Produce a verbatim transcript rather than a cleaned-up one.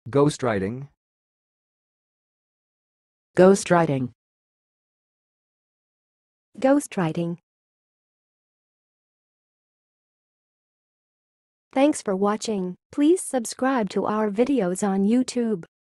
ghostwriting, ghostwriting, ghostwriting. Thanks for watching. Please subscribe to our videos on YouTube.